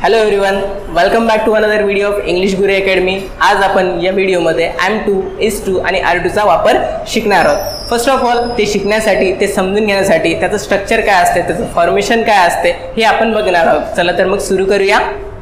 Hello everyone, welcome back to another video of English Guru Academy. आज आपण या व्हिडिओमध्ये am2, is2 आणि are2चा वापर शिकणार आहोत। फर्स्ट ऑफ ऑल ते शिकण्यासाठी, ते समजून घेण्यासाठी त्याचं स्ट्रक्चर काय असते, त्याचं फॉर्मेशन काय असते हे आपण बघणार आहोत। चला तर मग सुरू करूया।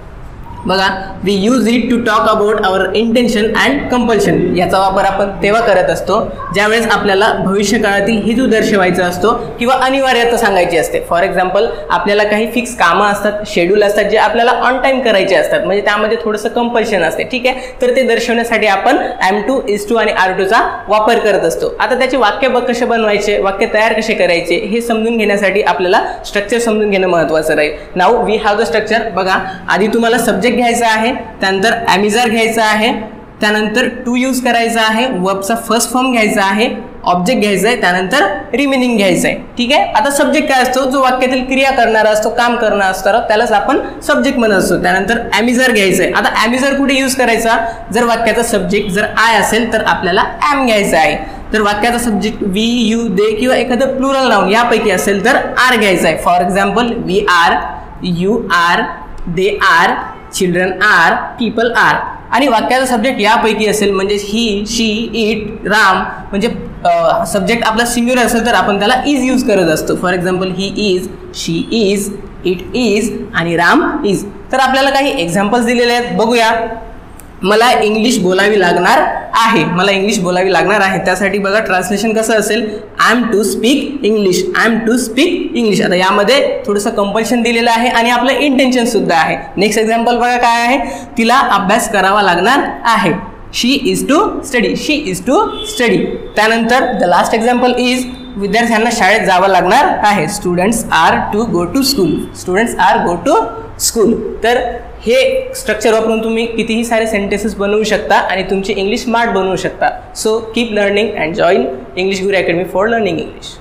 बघा, we use it to talk about our intention and compulsion. याचा वापर आपण तेव्हा करत असतो ज्यावेळेस आपल्याला भविष्यकाळातील हेतू दर्शवायचा असतो किंवा अनिवार्यता सांगायची असते। फॉर एक्झाम्पल, आपल्याला काही फिक्स कामं असतात, शेड्यूल असतात जे आपल्याला ऑन टाइम करायचे असतात, म्हणजे त्यामध्ये थोडंसं कंपल्शन असते, ठीक आहे। तर ते दर्शवण्यासाठी आपण am2, is2 आणि are2चा वापर करत असतो। आता त्याचे वाक्य कसे बनवायचे, वाक्य तयार कसे करायचे हे समजून घेण्यासाठी आपल्याला स्ट्रक्चर समजून घेणं महत्त्वाचं राहील। Now we have the structure. बघा, आधी तुम्हाला सब्जेक्ट घ्यायचा आहे, त्यानंतर am-is-are घ्यायचा आहे, त्यानंतर टू यूज करायचा आहे, वर्बचा फर्स्ट फॉर्म घ्यायचा आहे, ऑब्जेक्ट घ्यायचा आहे, त्यानंतर रिमेनिंग घ्यायचं आहे, ठीक आहे। आता सब्जेक्ट काय असतो, जो वाक्यातील क्रिया करणारा असतो, काम करणारा असतो, त्यालाच आपण सब्जेक्ट म्हणत असतो। त्यानंतर am-is-are घ्यायचं आहे। आता am-is-are कुठे यूज करायचा, जर वाक्याचा सब्जेक्ट जर आय असेल तर आपल्याला am घ्यायचा आहे। तर वाक्याचा सब्जेक्ट वी, यू, दे किंवा एखादं प्लुरल नाउन यापैकी असेल तर आर घ्यायचा आहे। For example, we are, you are, they are, children are, people are. आणि वाक्याचा सब्जेक्ट यापैकी असेल म्हणजे ही, शी, इट, राम, म्हणजे सब्जेक्ट आपला सिंग्युलर असेल तर आपण त्याला इज यूज करत असतो। For example, he is, she is, it is आणि राम इज। तर आपल्याला काही एक्झाम्पल्स दिलेले आहेत, बघूया। मला इंग्लिश बोलावी लागणार आहे, मला इंग्लिश बोलावी लागणार आहे, त्यासाठी बघा ट्रान्सलेशन कसं असेल, I am to speak English, I am to speak English. आता यामध्ये थोडंसं कंपल्शन दिलेलं आहे आणि आपलं इंटेन्शन सुद्धा आहे। नेक्स्ट एक्झाम्पल बघा काय आहे, तिला अभ्यास करावा लागणार आहे, she is to study, she is to study. त्यानंतर द लास्ट एक्झाम्पल इज, विद्यार्थ्यांना शाळेत जावं लागणार आहे, students are to go to school, students are go to school. तर हे स्ट्रक्चर वापरून तुम्ही कितीही सारे सेंटेन्सेस बनवू शकता आणि तुमची इंग्लिश स्मार्ट बनवू शकता। So keep learning and join English Guru Academy for learning English.